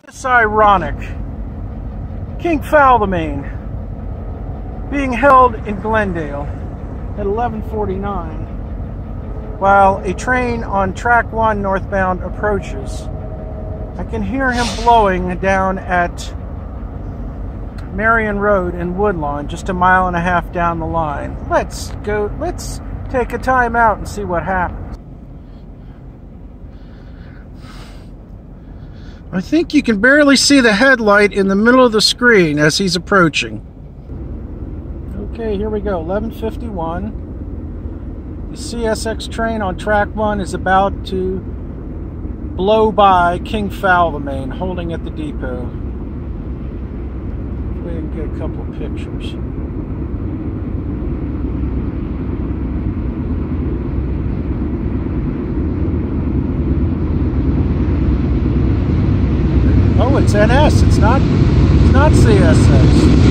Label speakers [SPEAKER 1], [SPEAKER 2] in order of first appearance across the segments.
[SPEAKER 1] It's ironic. King Faldomane being held in Glendale at 11:49 while a train on track 1 northbound approaches. I can hear him blowing down at Marion Road in Woodlawn, just a mile and a half down the line. Let's take a time out and see what happens. I think you can barely see the headlight in the middle of the screen as he's approaching. Okay, here we go, 11:51. The CSX train on track 1 is about to blow by King Faldomane, holding at the depot. We can get a couple of pictures. Oh, it's NS. It's not CSX.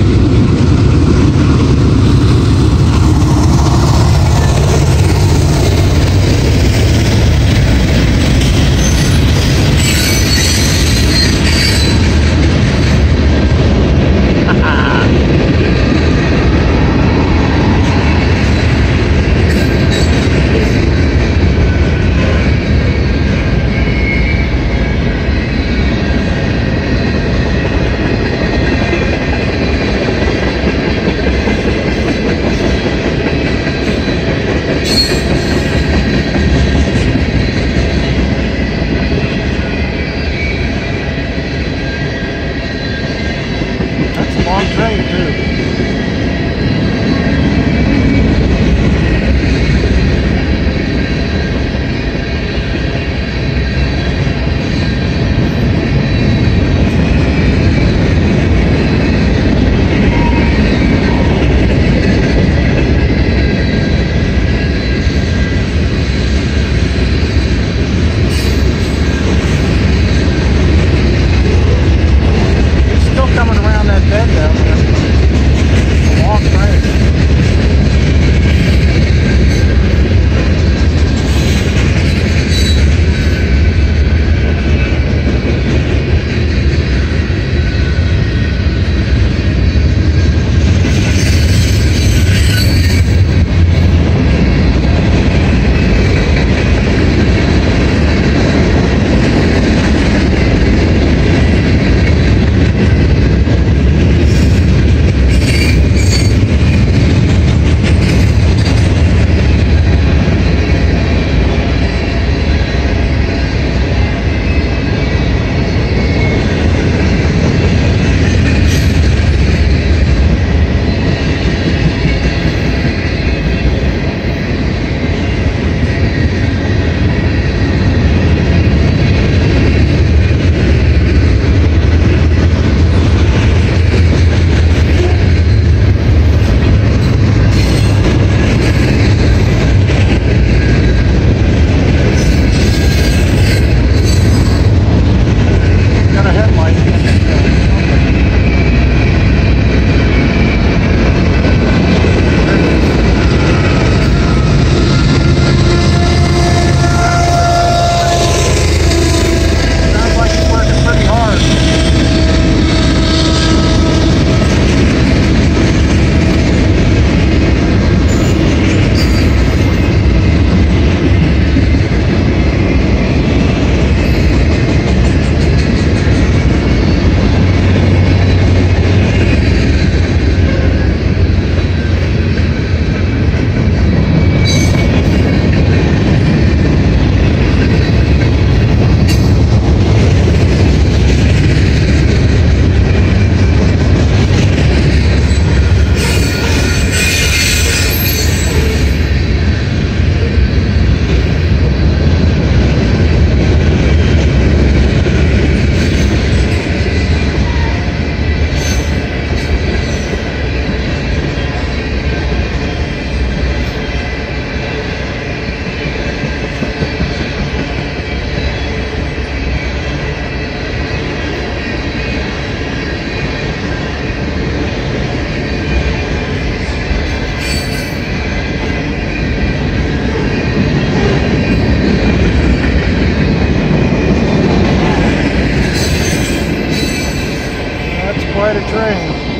[SPEAKER 1] ride a train.